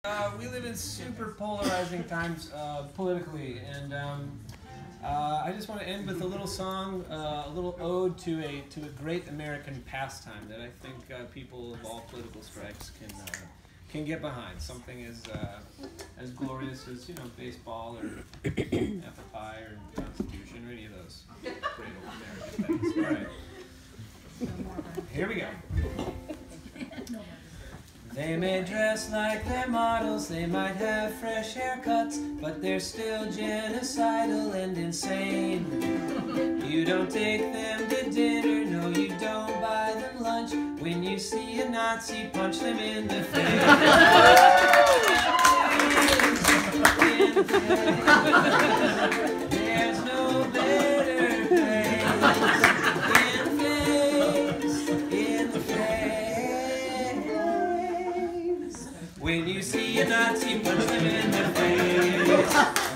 We live in super polarizing times politically, and I just want to end with a little song, a little ode to a great American pastime that I think people of all political stripes can get behind. Something as glorious as baseball or FFI or Constitution or any of those great old American things. All right, here we go. They may dress like they're models, they might have fresh haircuts, but they're still genocidal and insane. You don't take them to dinner, no you don't buy them lunch. When you see a Nazi, punch them in the face. There's no better place. In the face. When you see a Nazi, punch them in the face.